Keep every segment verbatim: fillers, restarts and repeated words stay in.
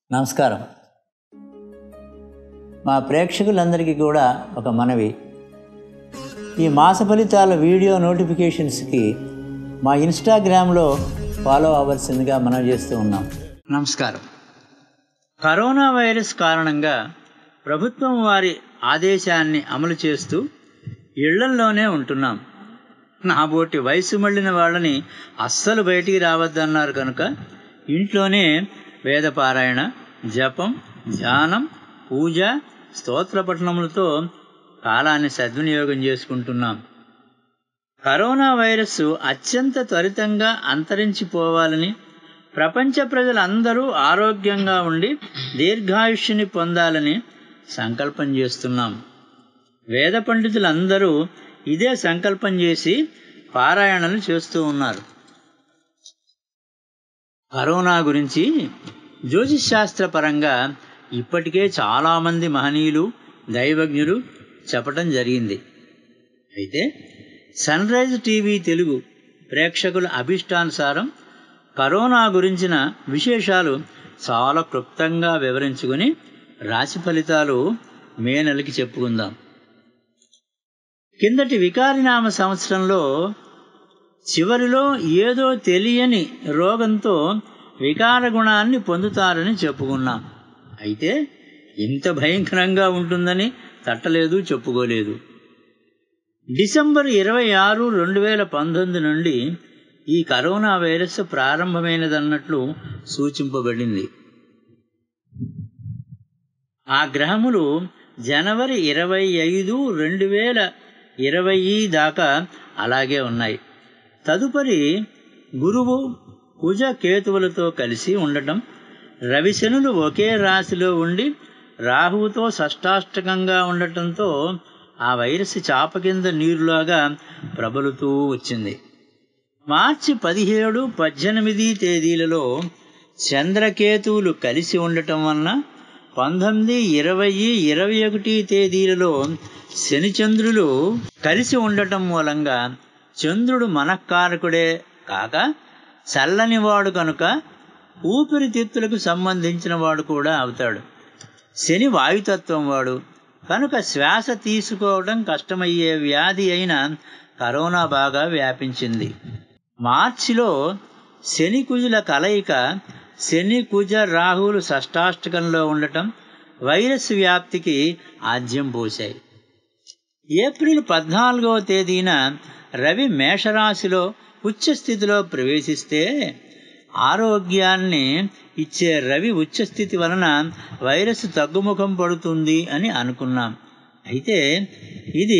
నమస్కారం. మా ప్రేక్షకులందరికీ కూడా ఒక మనవి, ఈ మాస ఫలితాల వీడియో నోటిఫికేషన్స్కి మా ఇన్స్టాగ్రామ్లో ఫాలో అవ్వాల్సిందిగా మనం చేస్తూ ఉన్నాం. నమస్కారం. కరోనా వైరస్ కారణంగా ప్రభుత్వం వారి ఆదేశాన్ని అమలు చేస్తూ ఇళ్లల్లోనే ఉంటున్నాం. నాబోటి వయసు మళ్ళిన వాళ్ళని అస్సలు బయటికి రావద్దన్నారు కనుక ఇంట్లోనే వేదపారాయణ, జపం, ధ్యానం, పూజ, స్తోత్ర పఠనములతో కాలాన్ని సద్వినియోగం చేసుకుంటున్నాం. కరోనా వైరస్ అత్యంత త్వరితంగా అంతరించిపోవాలని, ప్రపంచ ప్రజలందరూ ఆరోగ్యంగా ఉండి దీర్ఘాయుష్యుని పొందాలని సంకల్పం చేస్తున్నాం. వేద పండితులందరూ ఇదే సంకల్పం చేసి పారాయణలు చేస్తూ ఉన్నారు. కరోనా గురించి జ్యోతిశాస్త్ర పరంగా ఇప్పటికే చాలామంది మహనీయులు, దైవజ్ఞులు చెప్పటం జరిగింది. అయితే సన్ రైజ్ టీవీ తెలుగు ప్రేక్షకుల అభిష్టానుసారం కరోనా గురించిన విశేషాలు చాలా క్లుప్తంగా వివరించుకొని రాశి ఫలితాలు మే నెలకి చెప్పుకుందాం. కిందటి వికారినామ సంవత్సరంలో చివరిలో ఏదో తెలియని రోగంతో వికార గుణాన్ని పొందుతారని చెప్పుకున్నాం. అయితే ఇంత భయంకరంగా ఉంటుందని తట్టలేదు, చెప్పుకోలేదు. డిసెంబర్ ఇరవై ఆరు రెండు వేల పంతొమ్మిది నుండి ఈ కరోనా వైరస్ ప్రారంభమైనదన్నట్లు సూచింపబడింది. ఆ గ్రహములు జనవరి ఇరవై ఐదు రెండు వేల ఇరవై దాకా అలాగే ఉన్నాయి. తదుపరి గురువు కుజ కేతువులతో కలిసి ఉండటం, రవిశనులు ఒకే రాశిలో ఉండి రాహువుతో షష్టాష్టకంగా ఉండటంతో ఆ వైరస్ చాప కింద నీరులాగా ప్రబలుతూ వచ్చింది. మార్చి పదిహేడు పద్దెనిమిది తేదీలలో చంద్రకేతువులు కలిసి ఉండటం వలన పంతొమ్మిది ఇరవై ఇరవై ఒకటి తేదీలలో శనిచంద్రులు కలిసి ఉండటం మూలంగా చంద్రుడు మనఃకారకుడే కాక చల్లనివాడు కనుక ఊపిరితిత్తులకు సంబంధించిన వాడు కూడా అవుతాడు. శని వాయుతత్వం వాడు కనుక శ్వాస తీసుకోవడం కష్టమయ్యే వ్యాధి అయిన కరోనా బాగా వ్యాపించింది. మార్చిలో శని కుజుల కలయిక, శని కుజ రాహువులు షష్టాష్టకంలో ఉండటం వైరస్ వ్యాప్తికి ఆజ్యం పోశాయి. ఏప్రిల్ పద్నాలుగవ తేదీన రవి మేషరాశిలో ఉచ్చస్థితిలో ప్రవేశిస్తే ఆరోగ్యాన్ని ఇచ్చే రవి ఉచ్చస్థితి వలన వైరస్ తగ్గుముఖం పడుతుంది అని అనుకున్నాం. అయితే ఇది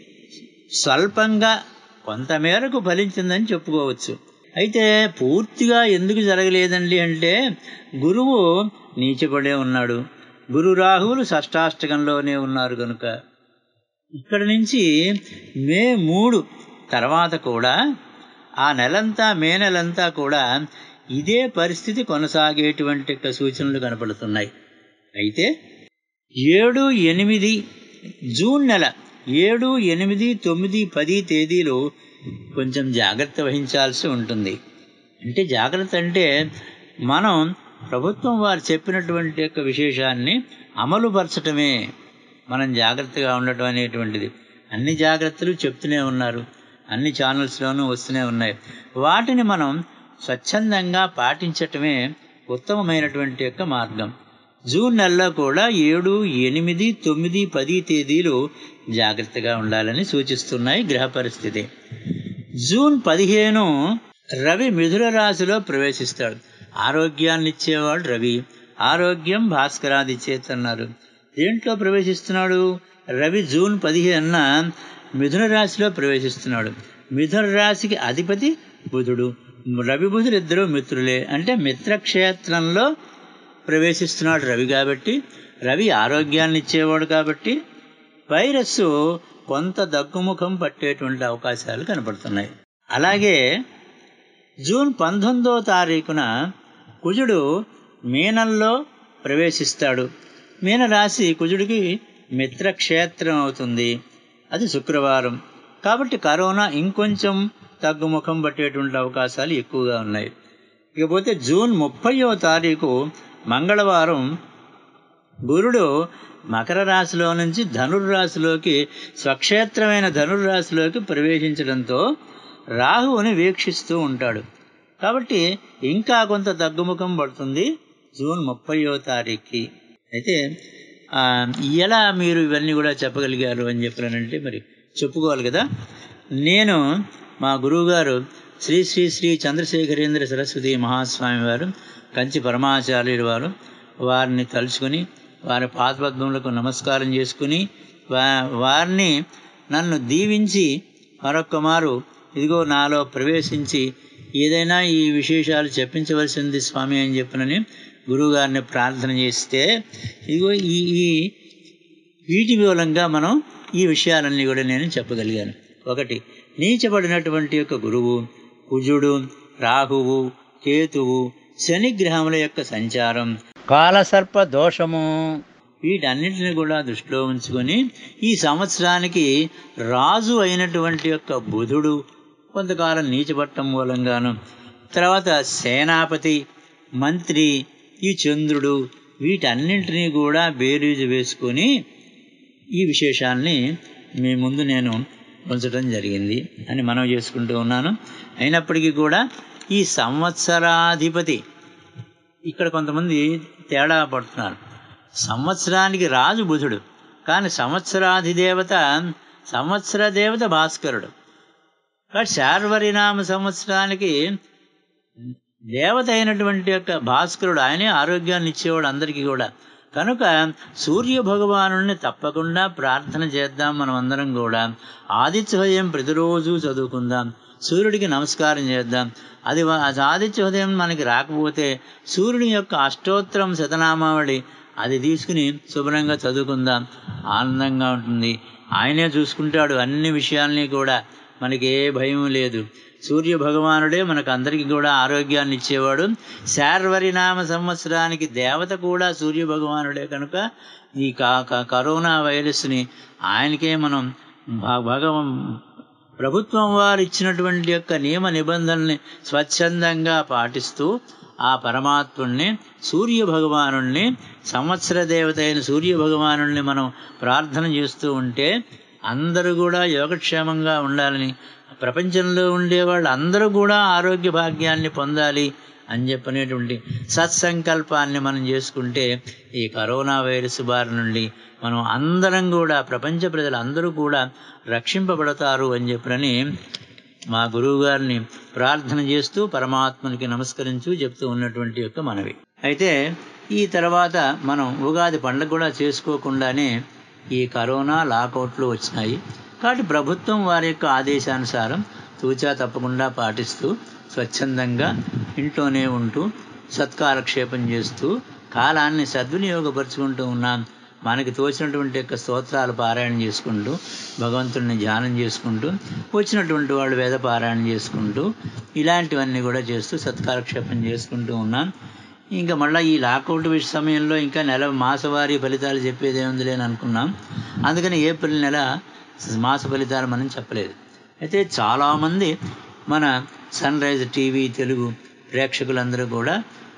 స్వల్పంగా కొంతమేరకు ఫలించిందని చెప్పుకోవచ్చు. అయితే పూర్తిగా ఎందుకు జరగలేదండి అంటే గురువు నీచపడే ఉన్నాడు, గురు రాహువులు షష్టాష్టకంలోనే ఉన్నారు కనుక. ఇక్కడి నుంచి మే మూడు తర్వాత కూడా ఆ నెలంతా మే నెలంతా కూడా ఇదే పరిస్థితి కొనసాగేటువంటి సూచనలు కనపడుతున్నాయి. అయితే ఏడు ఎనిమిది జూన్ నెల ఏడు ఎనిమిది తొమ్మిది పది తేదీలు కొంచెం జాగ్రత్త వహించాల్సి ఉంటుంది. అంటే జాగ్రత్త అంటే మనం ప్రభుత్వం వారు చెప్పినటువంటి యొక్క విశేషాన్ని అమలుపరచటమే మనం జాగ్రత్తగా ఉండటం అనేటువంటిది. అన్ని జాగ్రత్తలు చెప్తూనే ఉన్నారు, అన్ని ఛానల్స్లోనూ వస్తూనే ఉన్నాయి. వాటిని మనం స్వచ్ఛందంగా పాటించటమే ఉత్తమమైనటువంటి యొక్క మార్గం. జూన్ నెలలో కూడా ఏడు ఎనిమిది తొమ్మిది పది తేదీలు జాగ్రత్తగా ఉండాలని సూచిస్తున్నాయి గ్రహ పరిస్థితి. జూన్ పదిహేను రవి మిథున రాశిలో ప్రవేశిస్తాడు. ఆరోగ్యాన్ని ఇచ్చేవాడు రవి. ఆరోగ్యం భాస్కరాది చేతన్నారు. దేంట్లో ప్రవేశిస్తున్నాడు? రవి జూన్ పదిహేనున మిథున రాశిలో ప్రవేశిస్తున్నాడు. మిథున రాశికి అధిపతి బుధుడు. రవి బుధుడు ఇద్దరు మిత్రులే, అంటే మిత్రక్షేత్రంలో ప్రవేశిస్తున్నాడు రవి. కాబట్టి రవి ఆరోగ్యాన్ని ఇచ్చేవాడు కాబట్టి వైరస్ కొంత దగ్గుముఖం పట్టేటువంటి అవకాశాలు కనపడుతున్నాయి. అలాగే జూన్ పంతొమ్మిదో తారీఖున కుజుడు మీనంలో ప్రవేశిస్తాడు. మీనరాశి కుజుడికి మిత్రక్షేత్రం అవుతుంది. అది శుక్రవారం. కాబట్టి కరోనా ఇంకొంచెం తగ్గుముఖం పట్టేటువంటి అవకాశాలు ఎక్కువగా ఉన్నాయి. ఇకపోతే జూన్ ముప్పయో తారీఖు మంగళవారం గురుడు మకర రాశిలో నుంచి ధనుర్రాశిలోకి స్వక్షేత్రమైన ధనుర్రాశిలోకి ప్రవేశించడంతో రాహువుని వీక్షిస్తూ ఉంటాడు. కాబట్టి ఇంకా కొంత తగ్గుముఖం పడుతుంది జూన్ ముప్పయో తారీఖుకి. అయితే ఎలా మీరు ఇవన్నీ కూడా చెప్పగలిగారు అని చెప్పానంటే మరి చెప్పుకోవాలి కదా. నేను మా గురువుగారు శ్రీ శ్రీ శ్రీ చంద్రశేఖరేంద్ర సరస్వతి మహాస్వామి వారు, కంచి పరమాచార్యులు వారు, వారిని తలుచుకుని వారి పాదపద్మములకు నమస్కారం చేసుకుని వా వారిని నన్ను దీవించి మరొక్క మారు ఇదిగో నాలో ప్రవేశించి ఏదైనా ఈ విశేషాలు చెప్పించవలసింది స్వామి అని చెప్పినని గురువుగారిని ప్రార్థన చేస్తే ఇదిగో ఈ ఈ వీటి మూలంగా మనం ఈ విషయాలన్నీ కూడా నేను చెప్పగలిగాను. ఒకటి, నీచబడినటువంటి యొక్క గురువు, కుజుడు, రాహువు, కేతువు, శనిగ్రహముల యొక్క సంచారం, కాలసర్ప దోషము, వీటన్నిటిని కూడా దృష్టిలో ఉంచుకొని ఈ సంవత్సరానికి రాజు అయినటువంటి యొక్క బుధుడు కొంతకాలం నీచబట్టం మూలంగాను, తర్వాత సేనాపతి, మంత్రి, ఈ చంద్రుడు, వీటన్నింటినీ కూడా బేరీజు వేసుకొని ఈ విశేషాల్ని మీ ముందు నేను ఉంచడం జరిగింది అని మనం చేసుకుంటూ ఉన్నాను. అయినప్పటికీ కూడా ఈ సంవత్సరాధిపతి ఇక్కడ కొంతమంది తేడా పడుతున్నారు. సంవత్సరానికి రాజు బుధుడు, కానీ సంవత్సరాధిదేవత సంవత్సర దేవత భాస్కరుడు. కాబట్టి శార్వరినామ సంవత్సరానికి దేవత అయినటువంటి యొక్క భాస్కరుడు, ఆయనే ఆరోగ్యాన్ని ఇచ్చేవాడు అందరికీ కూడా. కనుక సూర్య భగవానుడిని తప్పకుండా ప్రార్థన చేద్దాం. మనం అందరం కూడా ఆదిత్య హృదయం ప్రతిరోజు చదువుకుందాం, సూర్యుడికి నమస్కారం చేద్దాం. అది ఆదిత్య హృదయం మనకి రాకపోతే సూర్యుని యొక్క అష్టోత్తరం శతనామావళి అది తీసుకుని శుభ్రంగా చదువుకుందాం, ఆనందంగా ఉంటుంది. ఆయనే చూసుకుంటాడు అన్ని విషయాల్ని కూడా, మనకి ఏ భయం లేదు. సూర్య భగవానుడే మనకు అందరికీ కూడా ఆరోగ్యాన్ని ఇచ్చేవాడు. శార్వరినామ సంవత్సరానికి దేవత కూడా సూర్య భగవానుడే. కనుక ఈ కరోనా వైరస్ని ఆయనకే మనం భగవ ప్రభుత్వం వారు ఇచ్చినటువంటి యొక్క నియమ నిబంధనల్ని స్వచ్ఛందంగా పాటిస్తూ ఆ పరమాత్ముణ్ణి, సూర్య భగవానుణ్ణి, సంవత్సర దేవత అయిన సూర్య భగవానుణ్ణి మనం ప్రార్థన చేస్తూ ఉంటే అందరూ కూడా యోగక్షేమంగా ఉండాలని, ప్రపంచంలో ఉండేవాళ్ళు అందరూ కూడా ఆరోగ్య భాగ్యాన్ని పొందాలి అని చెప్పనేటువంటి సత్సంకల్పాన్ని మనం చేసుకుంటే ఈ కరోనా వైరస్ బారి నుండి మనం అందరం కూడా, ప్రపంచ ప్రజలు అందరూ కూడా రక్షింపబడతారు అని చెప్పని మా గురువు గారిని ప్రార్థన చేస్తూ పరమాత్మనికి నమస్కరించు చెప్తూ ఉన్నటువంటి యొక్క మనవి. అయితే ఈ తర్వాత మనం ఉగాది పండుగ కూడా చేసుకోకుండానే ఈ కరోనా లాకౌట్లు వచ్చినాయి. కాబట్టి ప్రభుత్వం వారి యొక్క ఆదేశానుసారం తూచా తప్పకుండా పాటిస్తూ స్వచ్ఛందంగా ఇంట్లోనే ఉంటూ సత్కాలక్షేపం చేస్తూ కాలాన్ని సద్వినియోగపరుచుకుంటూ ఉన్నాం. మనకి తోచినటువంటి యొక్క స్తోత్రాలు పారాయణ చేసుకుంటూ, భగవంతుడిని ధ్యానం చేసుకుంటూ, వచ్చినటువంటి వాళ్ళు వేద పారాయణ చేసుకుంటూ, ఇలాంటివన్నీ కూడా చేస్తూ సత్కాలక్షేపం చేసుకుంటూ ఉన్నాం. ఇంకా మళ్ళీ ఈ లాకౌట్ విష సమయంలో ఇంకా నెల మాసవారీ ఫలితాలు చెప్పేది ఏముంది లేని అనుకున్నాం. అందుకని ఏప్రిల్ నెల మాస ఫలితాలు మనం చెప్పలేదు. అయితే చాలామంది మన సన్ రైజ్ టీవీ తెలుగు ప్రేక్షకులందరూ కూడా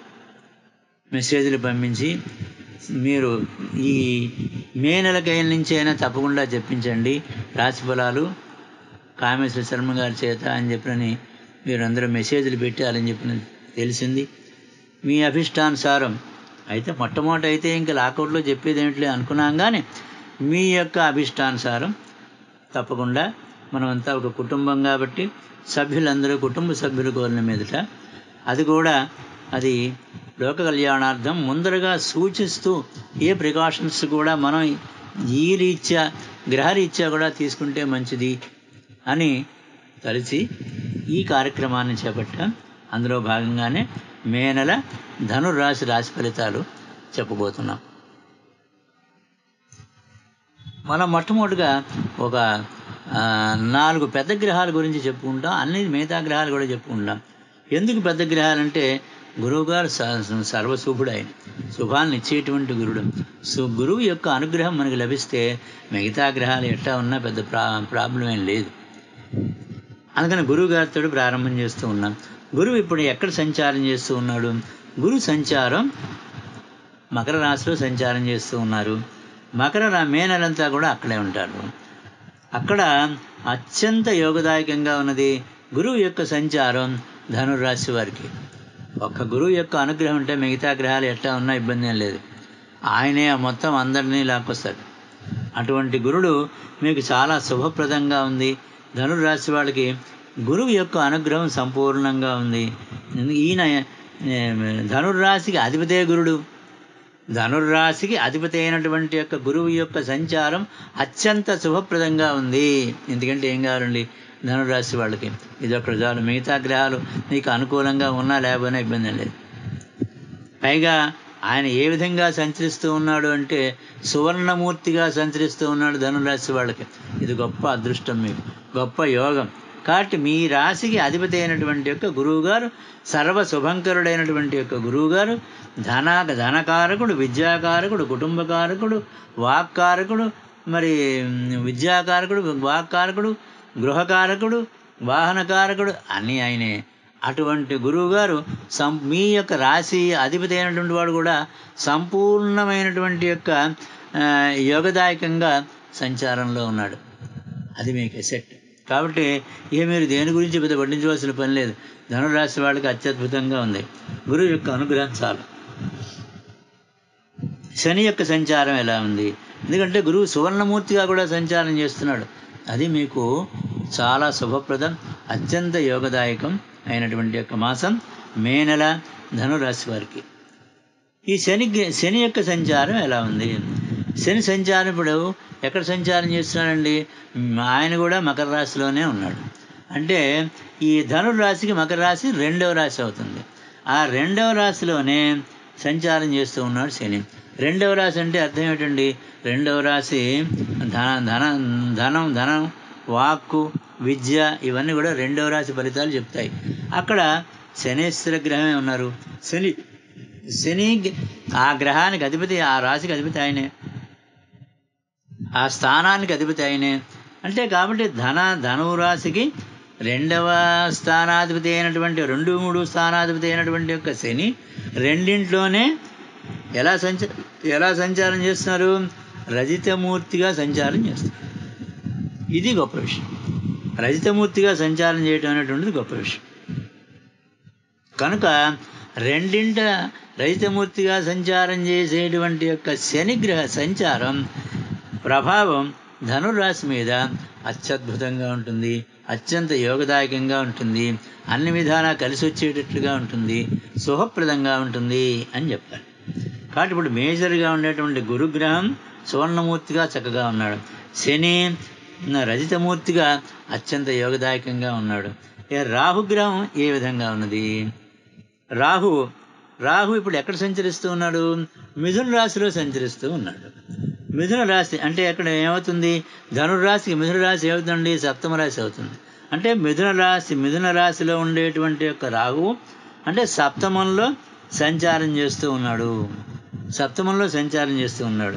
మెసేజ్లు పంపించి మీరు ఈ మే నెలకైన నుంచి అయినా తప్పకుండా చెప్పించండి రాశి ఫలాలు కామేశ్వర శర్మ గారి చేత అని చెప్పని మీరందరూ మెసేజ్లు పెట్టాలని చెప్పి తెలిసింది. మీ అభిష్టానుసారం అయితే మొట్టమొదటి అయితే ఇంకా లాకౌట్లో చెప్పేది ఏమిట్లే అనుకున్నాం, కానీ మీ యొక్క అభిష్టానుసారం తప్పకుండా మనమంతా ఒక కుటుంబం కాబట్టి సభ్యులందరూ కుటుంబ సభ్యులు కోరిన మీదట అది కూడా అది లోక కళ్యాణార్థం ముందరగా సూచిస్తూ ఏ ప్రికాషన్స్ కూడా మనం ఈ రీత్యా గ్రహరీత్యా కూడా తీసుకుంటే మంచిది అని తలిచి ఈ కార్యక్రమాన్ని చేపట్టాం. అందులో భాగంగానే మే నెల ధనుర్రాశి రాశి ఫలితాలు చెప్పబోతున్నాం. మనం మొట్టమొదటిగా ఒక నాలుగు పెద్ద గ్రహాల గురించి చెప్పుకుంటాం, అన్ని మిగతా గ్రహాలు కూడా చెప్పుకుంటాం. ఎందుకు పెద్ద గ్రహాలంటే గురువుగారు సర్వశుభుడు, ఆయన శుభాలను ఇచ్చేటువంటి గురుడు. సో గురువు యొక్క అనుగ్రహం మనకు లభిస్తే మిగతా గ్రహాలు ఎట్లా ఉన్నా పెద్ద ప్రా ప్రాబ్లం ఏం లేదు. అందుకని గురువు గారితో ప్రారంభం చేస్తూ ఉన్నాం. గురువు ఇప్పుడు ఎక్కడ సంచారం చేస్తూ ఉన్నాడు? గురు సంచారం మకర రాశిలో సంచారం చేస్తూ ఉన్నారు. మకర రా- మే నెలంతా కూడా అక్కడే ఉంటారు. అక్కడ అత్యంత యోగదాయకంగా ఉన్నది గురువు యొక్క సంచారం ధనుర్రాశి వారికి. ఒక్క గురువు యొక్క అనుగ్రహం ఉంటే మిగతా గ్రహాలు ఎట్లా ఉన్నా ఇబ్బంది ఏం లేదు. ఆయనే మొత్తం అందరినీ లాక్కొస్తాడు. అటువంటి గురుడు మీకు చాలా శుభప్రదంగా ఉంది. ధనుర్రాశి వాళ్ళకి గురువు యొక్క అనుగ్రహం సంపూర్ణంగా ఉంది. ఈయన ఏ, ధనుర్రాశికి అధిపతే గురుడు. ధనుర్రాశికి అధిపతి అయినటువంటి యొక్క గురువు యొక్క సంచారం అత్యంత శుభప్రదంగా ఉంది. ఎందుకంటే ఏం కావాలండి ధనుర్రాశి వాళ్ళకి, ఇది ఒక్కటి చాలు. మిగతా గ్రహాలు మీకు అనుకూలంగా ఉన్నా లేకపోయినా ఇబ్బంది లేదు. పైగా ఆయన ఏ విధంగా సంచరిస్తూ ఉన్నాడు అంటే సువర్ణమూర్తిగా సంచరిస్తూ ఉన్నాడు ధనురాశి వాళ్ళకి. ఇది గొప్ప అదృష్టం, మీకు గొప్ప యోగం. కాబట్టి మీ రాశికి అధిపతి అయినటువంటి యొక్క గురువుగారు, సర్వ శుభంకరుడైనటువంటి యొక్క గురువుగారు ధన ధనకారకుడు, విద్యాకారకుడు, కుటుంబకారకుడు, వాక్కారకుడు, మరి విద్యాకారకుడు, వాక్కారకుడు, గృహకారకుడు, వాహనకారకుడు అన్నీ ఆయనే. అటువంటి గురువుగారు సం మీ యొక్క రాశి అధిపతి అయినటువంటి వాడు కూడా సంపూర్ణమైనటువంటి యొక్క యోగదాయకంగా సంచారంలో ఉన్నాడు. అది మీకు ఎసెట్. కాబట్టి ఇక మీరు దేని గురించి పెద్ద పట్టించవలసిన పని లేదు. ధనురాశి వాళ్ళకి అత్యద్భుతంగా ఉంది. గురువు యొక్క అనుగ్రహం చాలు. శని యొక్క సంచారం ఎలా ఉంది? ఎందుకంటే గురువు సువర్ణమూర్తిగా కూడా సంచారం చేస్తున్నాడు. అది మీకు చాలా శుభప్రదం, అత్యంత యోగదాయకం అయినటువంటి యొక్క మాసం మే నెల ధనురాశి వారికి. ఈ శని శని యొక్క సంచారం ఎలా ఉంది? శని సంచారం ఇప్పుడు ఎక్కడ సంచారం చేస్తున్నాడండి? ఆయన కూడా మకర రాశిలోనే ఉన్నాడు. అంటే ఈ ధనుర్రాశికి మకర రాశి రెండవ రాశి అవుతుంది. ఆ రెండవ రాశిలోనే సంచారం చేస్తూ ఉన్నాడు శని. రెండవ రాశి అంటే అర్థం ఏమిటండి? రెండవ రాశి ధన ధన ధనం ధనం వాక్కు, విద్య ఇవన్నీ కూడా రెండవ రాశి ఫలితాలు చెప్తాయి. అక్కడ శనేశ్వర గ్రహమే ఉన్నారు. శని శని ఆ గ్రహానికి అధిపతి, ఆ రాశికి అధిపతి ఆయనే, ఆ స్థానానికి అధిపతి ఆయనే. అంటే కాబట్టి ధన ధనురాశికి రెండవ స్థానాధిపతి అయినటువంటి రెండు మూడు స్థానాధిపతి అయినటువంటి యొక్క శని రెండింట్లోనే ఎలా సంచ ఎలా సంచారం చేస్తున్నారు? రజితమూర్తిగా సంచారం చేస్తారు. ఇది గొప్ప విషయం. రజితమూర్తిగా సంచారం చేయటం అనేటువంటిది గొప్ప విషయం. కనుక రెండింట రజితమూర్తిగా సంచారం చేసేటువంటి యొక్క శనిగ్రహ సంచారం ప్రభావం ధనుర్రాశి మీద అత్యద్భుతంగా ఉంటుంది, అత్యంత యోగదాయకంగా ఉంటుంది, అన్ని విధాలా కలిసి వచ్చేటట్లుగా ఉంటుంది, శుభప్రదంగా ఉంటుంది అని చెప్తారు. కాబట్టి ఇప్పుడు మేజర్గా ఉండేటువంటి గురుగ్రహం సువర్ణమూర్తిగా చక్కగా ఉన్నాడు. శని రజితమూర్తిగా అత్యంత యోగదాయకంగా ఉన్నాడు. ఇక రాహుగ్రహం ఏ విధంగా ఉన్నది? రాహు రాహు ఇప్పుడు ఎక్కడ సంచరిస్తూ ఉన్నాడు? మిథున రాశిలో సంచరిస్తూ ఉన్నాడు. మిథున రాశి అంటే అక్కడ ఏమవుతుంది? ధనుర్రాశికి మిథున రాశి ఏమవుతుందండి? సప్తమ రాశి అవుతుంది. అంటే మిథున రాశి మిథున రాశిలో ఉండేటువంటి యొక్క రాహువు అంటే సప్తమంలో సంచారం చేస్తూ ఉన్నాడు. సప్తమంలో సంచారం చేస్తూ ఉన్నాడు.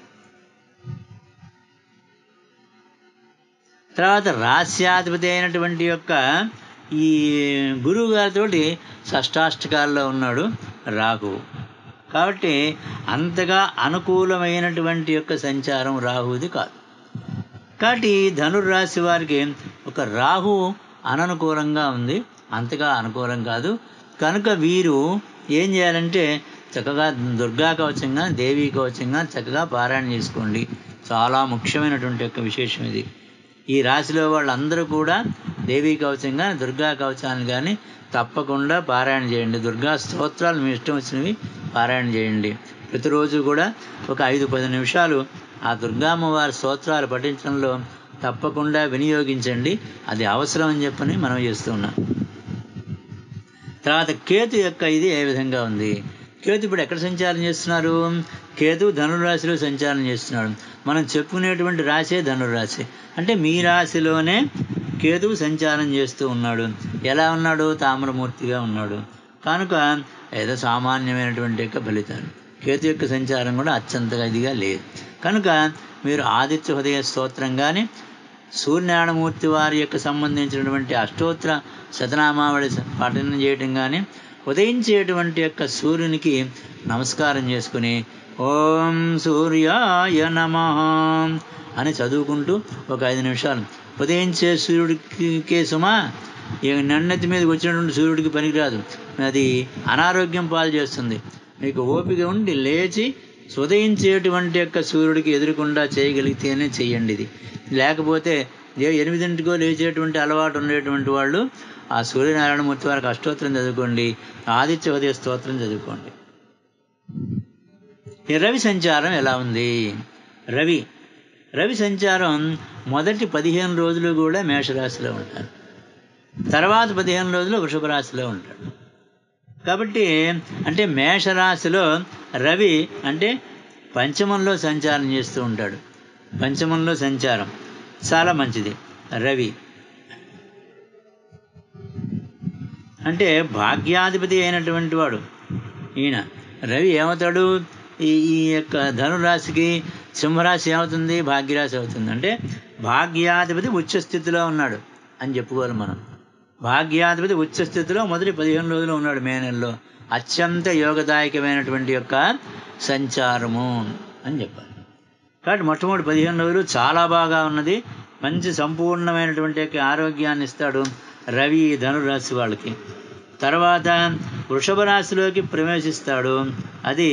తర్వాత రాస్యాధిపతి అయినటువంటి యొక్క ఈ గురువు గారితోటి షష్టాష్టకాల్లో ఉన్నాడు రాహువు. కాబట్టి అంతగా అనుకూలమైనటువంటి యొక్క సంచారం రాహువుది కాదు. కాబట్టి ధనుర్రాశి వారికి ఒక రాహు అననుకూలంగా ఉంది, అంతగా అనుకూలం కాదు. కనుక వీరు ఏం చేయాలంటే చక్కగా దుర్గా కవచంగా, దేవీ కవచంగా చక్కగా పారాయణ చేసుకోండి. చాలా ముఖ్యమైనటువంటి యొక్క విశేషం ఇది. ఈ రాశిలో వాళ్ళందరూ కూడా దేవీ కవచంగా, దుర్గా కవచాన్ని కానీ తప్పకుండా పారాయణ చేయండి. దుర్గా స్తోత్రాలు మీ ఇష్టం వచ్చినవి పారాయణ చేయండి. ప్రతిరోజు కూడా ఒక ఐదు పది నిమిషాలు ఆ దుర్గామ్మవారి స్తోత్రాలు పఠించడంలో తప్పకుండా వినియోగించండి. అది అవసరం అని చెప్పని మనం చేస్తున్నాం. తర్వాత కేతు యొక్క ఇది ఏ విధంగా ఉంది? కేతు ఇప్పుడు ఎక్కడ సంచారం చేస్తున్నారు? కేతు ధనుర్రాశిలో సంచారం చేస్తున్నాడు. మనం చెప్పుకునేటువంటి రాశే ధనుర్రాశి. అంటే మీ రాశిలోనే కేతువు సంచారం చేస్తూ ఉన్నాడు. ఎలా ఉన్నాడు? తామ్రమూర్తిగా ఉన్నాడు. కనుక ఏదో సామాన్యమైనటువంటి యొక్క ఫలితాలు. కేతు యొక్క సంచారం కూడా అత్యంతగా ఇదిగా లేదు. కనుక మీరు ఆదిత్య హృదయ స్తోత్రం కానీ, సూర్యనారాయణమూర్తి వారి యొక్క సంబంధించినటువంటి అష్టోత్తర శతనామావళి పఠనం చేయటం కానీ, ఉదయించేటువంటి యొక్క సూర్యునికి నమస్కారం చేసుకుని ఓం సూర్యాయ నమః అని చదువుకుంటూ ఒక ఐదు నిమిషాలు ఉదయించే సూర్యుడికి సుమా ఈ నన్నెత్తి మీదకి వచ్చినటువంటి సూర్యుడికి పనికిరాదు, అది అనారోగ్యం పాలు చేస్తుంది. మీకు ఓపిక ఉండి లేచి ఉదయించేటువంటి యొక్క సూర్యుడికి ఎదురుకుండా చేయగలిగితేనే చెయ్యండి. ఇది లేకపోతే ఎనిమిదింటికో లేచేటువంటి అలవాటు ఉండేటువంటి వాళ్ళు ఆ సూర్యనారాయణమూర్తి వారికి అష్టోత్తరం చదువుకోండి, ఆదిత్య ఉదయ స్తోత్రం చదువుకోండి. ఈ రవి సంచారం ఎలా ఉంది? రవి రవి సంచారం మొదటి పదిహేను రోజులు కూడా మేషరాశిలో ఉంటారు, తర్వాత పదిహేను రోజులు వృషభ రాశిలో ఉంటాడు. కాబట్టి అంటే మేషరాశిలో రవి అంటే పంచమంలో సంచారం చేస్తూ ఉంటాడు. పంచమంలో సంచారం చాలా మంచిది. రవి అంటే భాగ్యాధిపతి అయినటువంటి వాడు ఈయన. రవి ఏమవుతాడు? ఈ ఈ యొక్క ధనురాశికి సింహరాశి ఏమవుతుంది? భాగ్యరాశి అవుతుంది. అంటే భాగ్యాధిపతి ఉచ్చస్థితిలో ఉన్నాడు అని చెప్పుకోవాలి మనం. భాగ్యాధిపతి ఉచ్చస్థితిలో మొదటి పదిహేను రోజులు ఉన్నాడు మే నెలలో. అత్యంత యోగదాయకమైనటువంటి యొక్క సంచారము అని చెప్పాలి. కాబట్టి మొట్టమొదటి పదిహేను రోజులు చాలా బాగా ఉన్నది. మంచి సంపూర్ణమైనటువంటి యొక్క ఆరోగ్యాన్ని ఇస్తాడు రవి ధనురాశి వాళ్ళకి. తర్వాత వృషభ రాశిలోకి ప్రవేశిస్తాడు. అది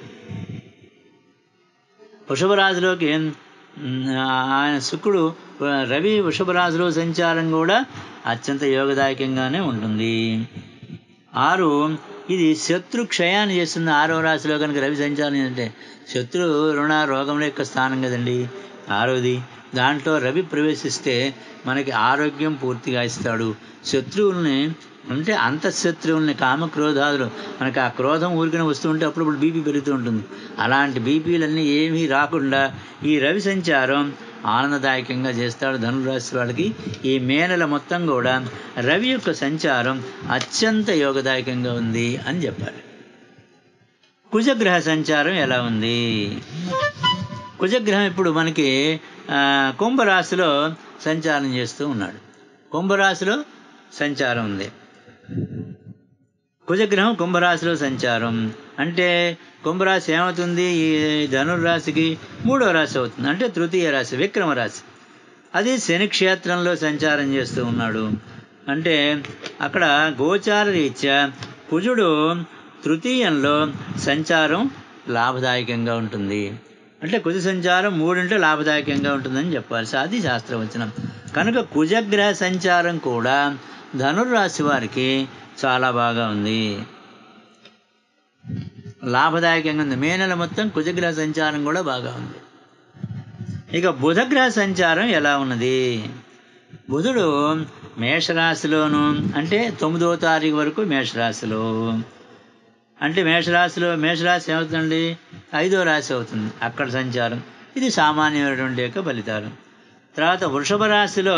వృషభ రాశిలోకి ఆయన శుక్రుడు రవి వృషభ రాశిలో సంచారం కూడా అత్యంత యోగదాయకంగానే ఉంటుంది. ఆరు ఇది శత్రు క్షయాన్ని చేస్తుంది. ఆరో రాశిలో కనుక రవి సంచారం అంటే శత్రు రుణ రోగముల యొక్క స్థానం కదండి ఆరోది. దాంట్లో రవి ప్రవేశిస్తే మనకి ఆరోగ్యం పూర్తిగా ఇస్తాడు. శత్రువుల్ని అంటే అంతఃశత్రువుల్ని కామక్రోధాదులు మనకి ఆ క్రోధం ఊరికనే వస్తూ ఉంటే అప్పుడప్పుడు బీపీ పెరుగుతూ ఉంటుంది. అలాంటి బీపీలన్నీ ఏమీ రాకుండా ఈ రవి సంచారం ఆనందదాయకంగా చేస్తాడు ధనురాశి వాళ్ళకి. ఈ మే నెల మొత్తం కూడా రవి యొక్క సంచారం అత్యంత యోగదాయకంగా ఉంది అని చెప్పాలి. కుజగ్రహ సంచారం ఎలా ఉంది? కుజగ్రహం ఇప్పుడు మనకి కుంభరాశిలో సంచారం చేస్తూ ఉన్నాడు. కుంభరాశిలో సంచారం ఉంది. కుజగ్రహం కుంభరాశిలో సంచారం అంటే కుంభరాశి ఏమవుతుంది? ఈ ధనుర్రాశికి మూడో రాశి అవుతుంది, అంటే తృతీయ రాశి విక్రమ రాశి. అది శని క్షేత్రంలో సంచారం చేస్తూ ఉన్నాడు. అంటే అక్కడ గోచార రీత్యా కుజుడు తృతీయంలో సంచారం లాభదాయకంగా ఉంటుంది. అంటే కుజ సంచారం మూడింటే లాభదాయకంగా ఉంటుందని చెప్పాలి. అది శాస్త్రవచనం. కనుక కుజగ్రహ సంచారం కూడా ధనుర్రాశి వారికి చాలా బాగా ఉంది, లాభదాయకంగా ఉంది. మే నెల మొత్తం కుజగ్రహ సంచారం కూడా బాగా ఉంది. ఇక బుధగ్రహ సంచారం ఎలా ఉన్నది? బుధుడు మేషరాశిలోను అంటే తొమ్మిదో తారీఖు వరకు మేషరాశిలో, అంటే మేషరాశిలో మేషరాశి ఏమవుతుందండి? ఐదో రాశి అవుతుంది అక్కడ సంచారం. ఇది సామాన్యమైనటువంటి యొక్క ఫలితాలు. తర్వాత వృషభ రాశిలో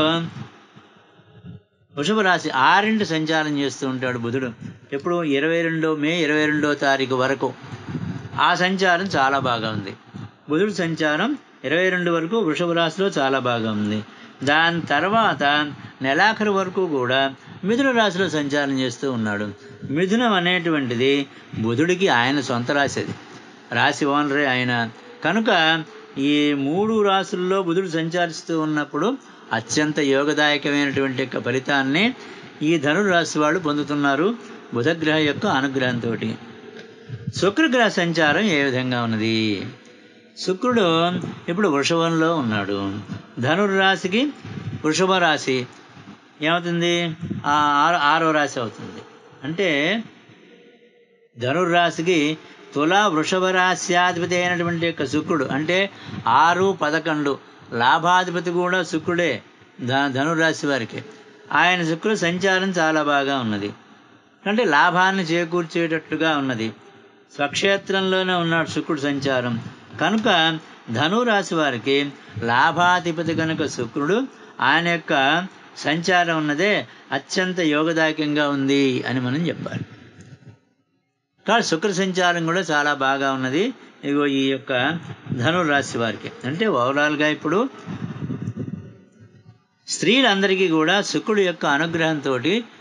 వృషభ రాశి ఆరింటి సంచారం చేస్తూ ఉంటాడు బుధుడు. ఎప్పుడు? ఇరవై రెండో మే ఇరవై రెండో తారీఖు వరకు ఆ సంచారం చాలా బాగా ఉంది. బుధుడు సంచారం ఇరవై రెండు వరకు వృషభ రాశిలో చాలా బాగా ఉంది. దాని తర్వాత నెలాఖరు వరకు కూడా మిథున రాశిలో సంచారం చేస్తూ ఉన్నాడు. మిథునం అనేటువంటిది బుధుడికి ఆయన సొంత రాశి, అది రాశి ఓనరే ఆయన. కనుక ఈ మూడు రాశుల్లో బుధుడు సంచరిస్తూ ఉన్నప్పుడు అత్యంత యోగదాయకమైనటువంటి యొక్క ఫలితాన్ని ఈ ధనురాశి వాళ్ళు పొందుతున్నారు బుధగ్రహ యొక్క అనుగ్రహంతో. శుక్రగ్రహ సంచారం ఏ విధంగా ఉన్నది? శుక్రుడు ఇప్పుడు వృషభంలో ఉన్నాడు. ధనుర్రాశికి వృషభ రాశి ఏమవుతుంది? ఆరో ఆరో రాశి అవుతుంది. అంటే ధనుర్రాశికి తులా వృషభ రాశ్యాధిపతి అయినటువంటి యొక్క శుక్రుడు, అంటే ఆరు పదకొండు లాభాధిపతి కూడా శుక్రుడే ధ ధనుర్రాశి వారికి. ఆయన శుక్రుడు సంచారం చాలా బాగా ఉన్నది, అంటే లాభాన్ని చేకూర్చేటట్టుగా ఉన్నది. స్వక్షేత్రంలోనే ఉన్నాడు శుక్రుడు సంచారం. కనుక ధనురాశి వారికి లాభాధిపతి కనుక శుక్రుడు ఆయన యొక్క సంచారం ఉన్నదే అత్యంత యోగదాయకంగా ఉంది అని మనం చెప్పాలి. కాబట్టి శుక్ర సంచారం కూడా చాలా బాగా ఉన్నది ఇగో ఈ యొక్క ధనురాశి వారికి. అంటే ఓవరాల్గా ఇప్పుడు స్త్రీలందరికీ కూడా శుక్రుడు యొక్క అనుగ్రహంతో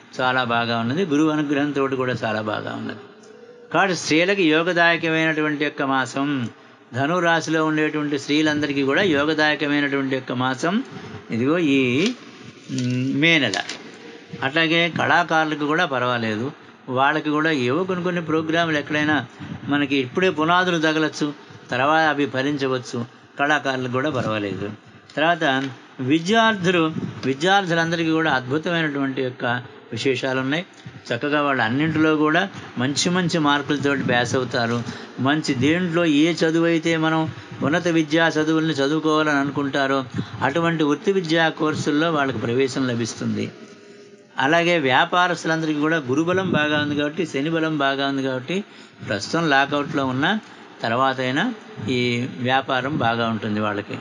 చాలా బాగా ఉన్నది. గురువు అనుగ్రహంతో కూడా చాలా బాగా ఉన్నది. కాబట్టి స్త్రీలకి యోగదాయకమైనటువంటి యొక్క మాసం, ధనురాశిలో ఉండేటువంటి స్త్రీలందరికీ కూడా యోగదాయకమైనటువంటి యొక్క మాసం ఇదిగో ఈ మే నెల. అట్లాగే కళాకారులకు కూడా పర్వాలేదు, వాళ్ళకి కూడా ఏవో కొన్ని కొన్ని ప్రోగ్రాములు ఎక్కడైనా మనకి ఇప్పుడే పునాదులు తగలచ్చు, తర్వాత అవి ఫలించవచ్చు. కళాకారులకు కూడా పర్వాలేదు. తర్వాత విద్యార్థులు విద్యార్థులందరికీ కూడా అద్భుతమైనటువంటి యొక్క విశేషాలు ఉన్నాయి. చక్కగా వాళ్ళు అన్నింటిలో కూడా మంచి మంచి మార్కులతో పాస్ అవుతారు. మంచి దేంట్లో ఏ చదువు అయితే మనం ఉన్నత విద్యా చదువుల్ని చదువుకోవాలని అనుకుంటారో అటువంటి వృత్తి విద్యా కోర్సుల్లో వాళ్ళకి ప్రవేశం లభిస్తుంది. అలాగే వ్యాపారస్తులందరికీ కూడా గురుబలం బాగా ఉంది కాబట్టి, శని బలం బాగా ఉంది కాబట్టి ప్రస్తుతం లాకౌట్లో ఉన్న తర్వాత అయినా ఈ వ్యాపారం బాగా ఉంటుంది వాళ్ళకి.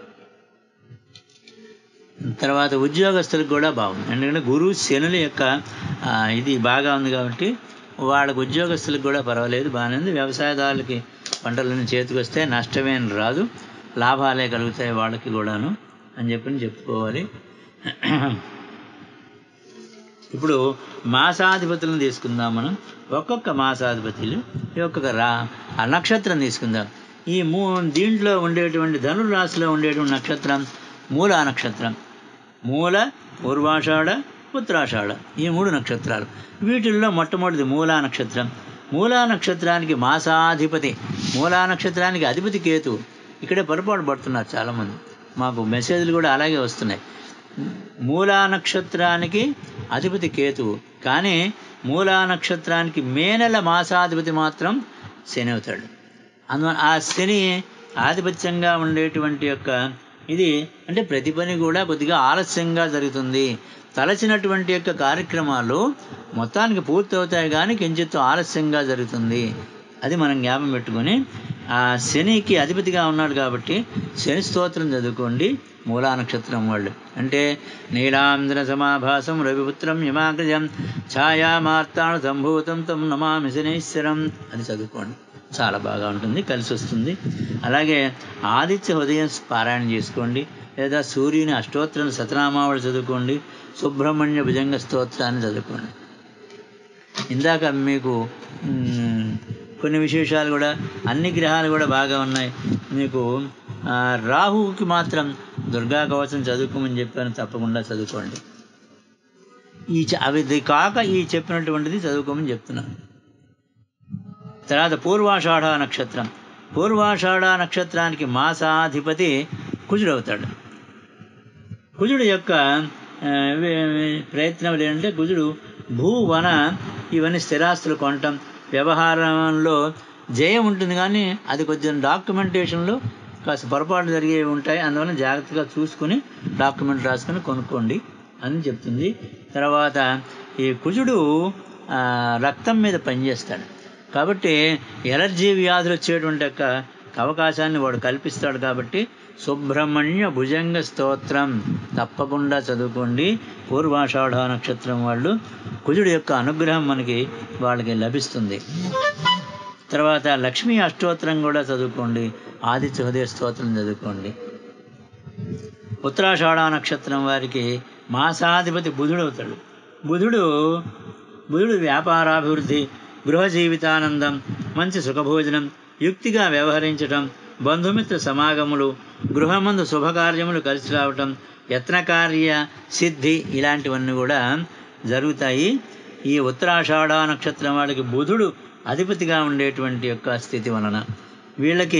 తర్వాత ఉద్యోగస్తులకు కూడా బాగుంది, ఎందుకంటే గురువు శనుల యొక్క ఇది బాగా ఉంది కాబట్టి వాళ్ళకి ఉద్యోగస్తులకు కూడా పర్వాలేదు, బాగానే ఉంది. వ్యవసాయదారులకి పంటలన్నీ చేతికి వస్తే నష్టమేం రాదు, లాభాలే కలుగుతాయి వాళ్ళకి కూడాను అని చెప్పి చెప్పుకోవాలి. ఇప్పుడు మాసాధిపతులను తీసుకుందాం మనం. ఒక్కొక్క మాసాధిపతులు ఒక్కొక్క రా ఆ నక్షత్రం తీసుకుందాం. ఈ మూ దీంట్లో ఉండేటువంటి ధనుర్రాశిలో ఉండేటువంటి నక్షత్రం మూలా నక్షత్రం. మూల, పూర్వాషాఢ, ఉత్తరాషాఢ ఈ మూడు నక్షత్రాలు. వీటిల్లో మొట్టమొదటిది మూలా నక్షత్రం. మూలా నక్షత్రానికి మాసాధిపతి, మూలా నక్షత్రానికి అధిపతి కేతువు. ఇక్కడే పొరపాటు పడుతున్నారు చాలామంది, మాకు మెసేజ్లు కూడా అలాగే వస్తున్నాయి. మూలా నక్షత్రానికి అధిపతి కేతువు, కానీ మూలా నక్షత్రానికి మే నెల మాసాధిపతి మాత్రం శని అవుతాడు. అందువల్ల ఆ శని ఆధిపత్యంగా ఉండేటువంటి యొక్క ఇది అంటే ప్రతి పని కూడా కొద్దిగా ఆలస్యంగా జరుగుతుంది. తలచినటువంటి యొక్క కార్యక్రమాలు మొత్తానికి పూర్తి అవుతాయి కానీ కించిత్ ఆలస్యంగా జరుగుతుంది. అది మనం జ్ఞాపకం పెట్టుకొని ఆ శనికి అధిపతిగా ఉన్నాడు కాబట్టి శని స్తోత్రం చదువుకోండి. మూలా నక్షత్రం వాళ్ళు అంటే నీలాంధ్ర సమాభాసం రవిపుత్రం యమాగ్రజం ఛాయామార్తాను సంభూతం తం నమామి శనీశ్వరం అది చదువుకోండి, చాలా బాగా ఉంటుంది, కలిసి వస్తుంది. అలాగే ఆదిత్య హృదయం పారాయణ చేసుకోండి, లేదా సూర్యుని అష్టోత్తరం శతనామావళి చదువుకోండి, సుబ్రహ్మణ్య భుజంగ స్తోత్రాన్ని చదువుకోండి. ఇందాక మీకు కొన్ని విశేషాలు కూడా అన్ని గ్రహాలు కూడా బాగా ఉన్నాయి. మీకు రాహువుకి మాత్రం దుర్గా కవచం చదువుకోమని చెప్పాను, తప్పకుండా చదువుకోండి. ఈ అవి కాక ఈ చెప్పినటువంటిది చదువుకోమని చెప్తున్నాను. తర్వాత పూర్వాషాఢ నక్షత్రం. పూర్వాషాఢ నక్షత్రానికి మాసాధిపతి కుజుడు అవుతాడు. కుజుడు యొక్క ప్రయత్నం ఏంటంటే కుజుడు భూవన ఇవన్నీ స్థిరాస్తులు కొనటం, వ్యవహారంలో జయం ఉంటుంది కానీ అది కొంచెం డాక్యుమెంటేషన్లో కాస్త పొరపాటు జరిగేవి ఉంటాయి. అందువల్ల జాగ్రత్తగా చూసుకుని డాక్యుమెంట్ రాసుకొని కొనుక్కోండి అని చెప్తుంది. తర్వాత ఈ కుజుడు రక్తం మీద పనిచేస్తాడు కాబట్టి ఎలర్జీ వ్యాధులు వచ్చేటువంటి యొక్క అవకాశాన్ని వాడు కల్పిస్తాడు. కాబట్టి సుబ్రహ్మణ్య భుజంగ స్తోత్రం తప్పకుండా చదువుకోండి. పూర్వాషాఢ నక్షత్రం వాళ్ళు కుజుడు యొక్క అనుగ్రహం మనకి వాళ్ళకి లభిస్తుంది. తర్వాత లక్ష్మీ అష్టోత్తరం కూడా చదువుకోండి, ఆదిత్య హృదయ స్తోత్రం చదువుకోండి. ఉత్తరాషాఢ నక్షత్రం వారికి మాసాధిపతి బుధుడు అవుతాడు. బుధుడు బుధుడు వ్యాపారాభివృద్ధి, గృహ జీవితానందం, మంచి సుఖభోజనం, యుక్తిగా వ్యవహరించటం, బంధుమిత్ర సమాగములు, గృహమందు శుభకార్యములు కలిసి రావటం, యత్నకార్య సిద్ధి ఇలాంటివన్నీ కూడా జరుగుతాయి. ఈ ఉత్తరాషాఢ నక్షత్రం వాళ్ళకి బుధుడు అధిపతిగా ఉండేటువంటి యొక్క స్థితి వలన వీళ్ళకి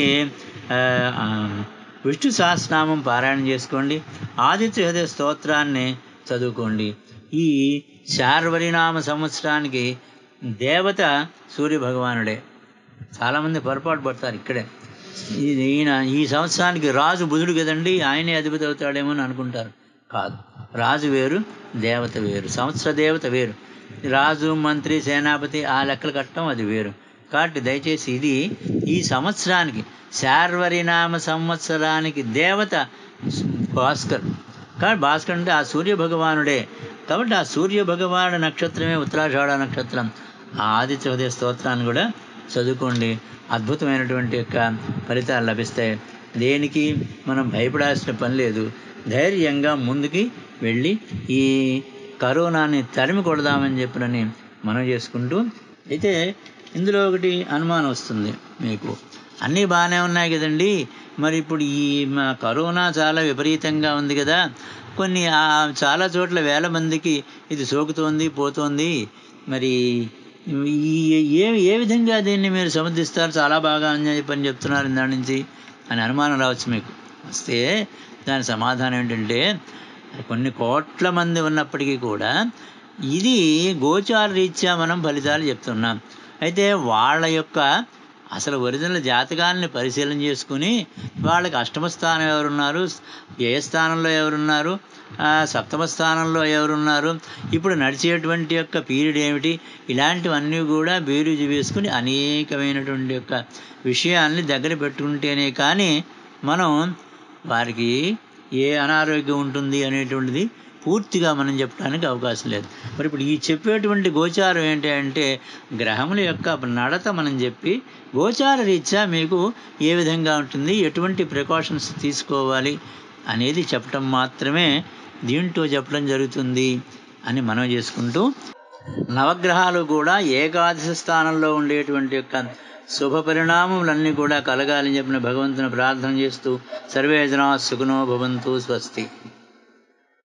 విష్ణు సహస్రనామం పారాయణ చేసుకోండి, ఆదిత్య హృదయ స్తోత్రాన్ని చదువుకోండి. ఈ శార్వరినామ సంవత్సరానికి దేవత సూర్యభగవానుడే. చాలామంది పొరపాటు పడతారు ఇక్కడే, ఈయన ఈ సంవత్సరానికి రాజు బుధుడు కదండి, ఆయనే అధిపతి అవుతాడేమో అని అనుకుంటారు. కాదు, రాజు వేరు, దేవత వేరు, సంవత్సర దేవత వేరు. రాజు, మంత్రి, సేనాపతి ఆ లెక్కలు కట్టడం అది వేరు. కాబట్టి దయచేసి ఇది ఈ సంవత్సరానికి శార్వరినామ సంవత్సరానికి దేవత భాస్కర్. కాబట్టి భాస్కర్ అంటే ఆ సూర్య భగవానుడే. కాబట్టి ఆ సూర్య భగవానుడు నక్షత్రమే ఉత్తరాషాఢ నక్షత్రం. ఆ ఆదిత్య హృదయ స్తోత్రాన్ని కూడా చదువుకోండి, అద్భుతమైనటువంటి యొక్క ఫలితాలు లభిస్తాయి. దేనికి మనం భయపడాల్సిన పని లేదు, ధైర్యంగా ముందుకి వెళ్ళి ఈ కరోనాని తరిమి కొడదామని చెప్పినని మనం చేసుకుంటూ, అయితే ఇందులో ఒకటి అనుమానం వస్తుంది మీకు, అన్నీ బాగానే ఉన్నాయి కదండి, మరి ఇప్పుడు ఈ కరోనా చాలా విపరీతంగా ఉంది కదా, కొన్ని చాలా చోట్ల వేల మందికి ఇది సోకుతోంది పోతోంది, మరి ఈ ఏ ఏ విధంగా దీన్ని మీరు సమర్థిస్తారు, చాలా బాగా అని చెప్పని చెప్తున్నారు దాని నుంచి అని అనుమానం రావచ్చు మీకు. వస్తే దాని సమాధానం ఏంటంటే, కొన్ని కోట్ల మంది ఉన్నప్పటికీ కూడా ఇది గోచార రీత్యా మనం ఫలితాలు చెప్తున్నాం. అయితే వాళ్ళ యొక్క అసలు ఒరిజినల్ జాతకాలని పరిశీలన చేసుకుని వాళ్ళకి అష్టమ స్థానం ఎవరున్నారు, ఏ స్థానంలో ఎవరున్నారు, సప్తమ స్థానంలో ఎవరున్నారు, ఇప్పుడు నడిచేటువంటి యొక్క పీరియడ్ ఏమిటి, ఇలాంటివన్నీ కూడా బేరీజు వేసుకుని అనేకమైనటువంటి యొక్క విషయాల్ని దగ్గర పెట్టుకుంటేనే కానీ మనం వారికి ఏ అనారోగ్యం ఉంటుంది అనేటువంటిది పూర్తిగా మనం చెప్పడానికి అవకాశం లేదు. మరి ఇప్పుడు ఈ చెప్పేటువంటి గోచారం ఏంటి అంటే, గ్రహముల యొక్క నడత మనం చెప్పి గోచార రీత్యా మీకు ఏ విధంగా ఉంటుంది, ఎటువంటి ప్రికాషన్స్ తీసుకోవాలి అనేది చెప్పటం మాత్రమే దీంట్లో చెప్పడం జరుగుతుంది అని మనం చేసుకుంటూ, నవగ్రహాలు కూడా ఏకాదశి స్థానంలో ఉండేటువంటి యొక్క శుభ పరిణామములన్నీ కూడా కలగాలని చెప్పిన భగవంతుని ప్రార్థన చేస్తూ, సర్వే జనా సుఖినో భవంతు, స్వస్తి.